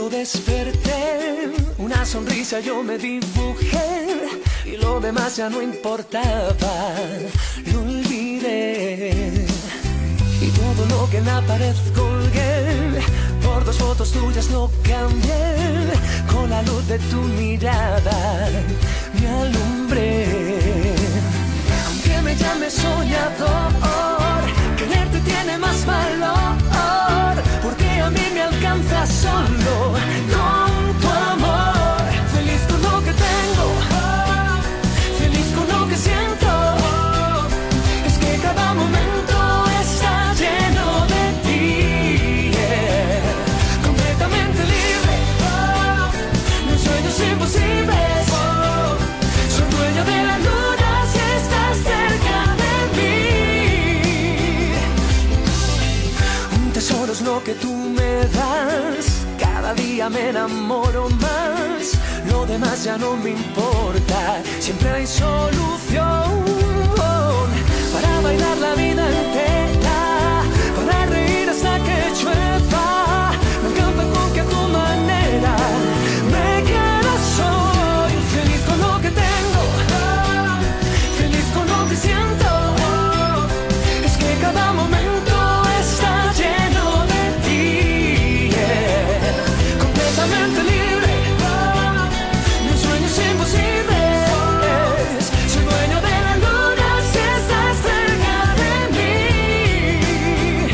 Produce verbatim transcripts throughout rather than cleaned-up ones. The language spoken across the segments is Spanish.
Cuando desperté, una sonrisa yo me dibujé y lo demás ya no importaba, lo olvidé. Y todo lo que en la pared colgué, por dos fotos tuyas lo cambié. Con la luz de tu mirada me alumbré. Aunque me llames soñador, quererte tiene más valor, porque a mí me alcanza solo con tu amor. Feliz con lo que tengo, feliz con lo que siento. Es que cada momento está lleno de ti, yeah. Completamente libre, no sueños imposibles. Soy dueño de la luna si estás cerca de mí. Un tesoro es lo que tú me das, cada día me enamoro más. Lo demás ya no me importa, siempre hay solución para bailar la vida entera, para reír hasta que llueva. Me encanta con que a tu manera me quedas hoy. Feliz con lo que tengo, feliz con lo que siento. Es que cada momento está lleno de ti, yeah. Completamente libre, mis sueños imposibles. Soy dueño de la luna si estás cerca de mí.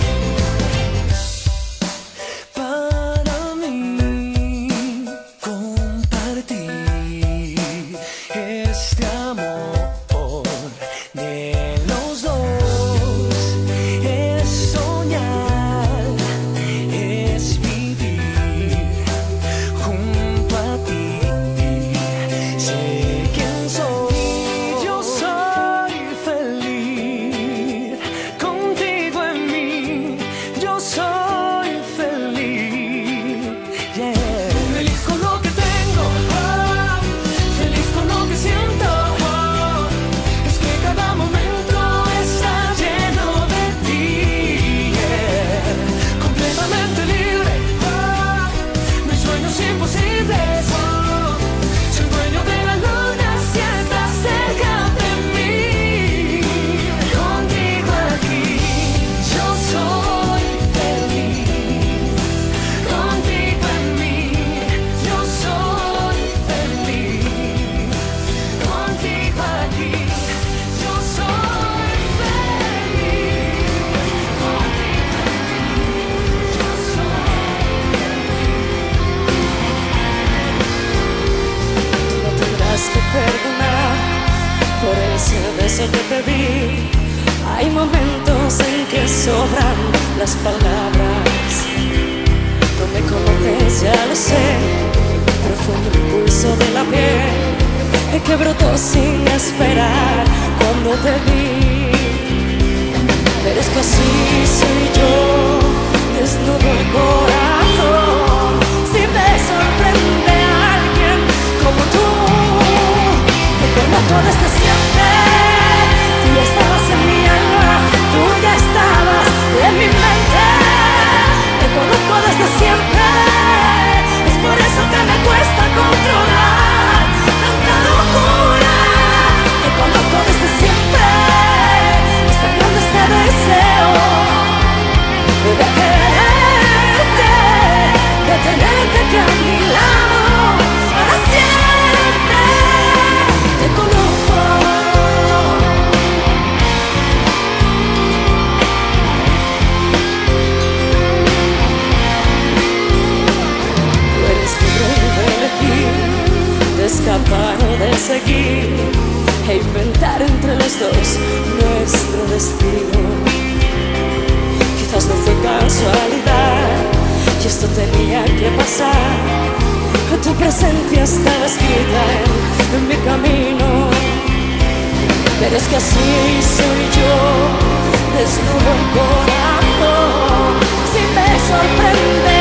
Para mí compartir este amor de los dos es soñar, es vivir junto a ti. Sé quién soy, yo soy feliz contigo en mí. Yo soy feliz, yeah. Feliz con lo que tengo, feliz con lo que siento. Es que cada momento está lleno de ti, yeah. Completamente libre, mis sueños imposibles. Soy dueño de la luna si estás cerca de mí. Contigo aquí, yo soy feliz. Contigo en mí, yo soy feliz. Contigo aquí, yo soy feliz. Contigo en mí, yo soy. No tendrás que perdonar por ese beso que te di. Hay momentos en que sobran las palabras. No me conoces, ya lo sé, pero fue el impulso de la piel que brotó sin esperar cuando te vi. Pero es que así soy yo, desnudo el corazón. Si me sorprende alguien como tú, te conozco desde siempre. Tú ya estabas en mi alma, tú ya estabas en mi mente. Te conozco desde siempre, es por eso que me cuesta controlar tanta locura. Te conozco desde siempre, es tan grande este deseo de quererte, de tenerte aquí a mi lado para siempre. Te conozco. Tú eres libre de elegir, de escapar o de seguir, e inventar entre los dos nuestro destino. Quizás no fue casualidad y esto tenía que pasar. Tu presencia estaba escrita en, en mi camino. Pero es que así soy yo, desnudo el corazón. Si me sorprende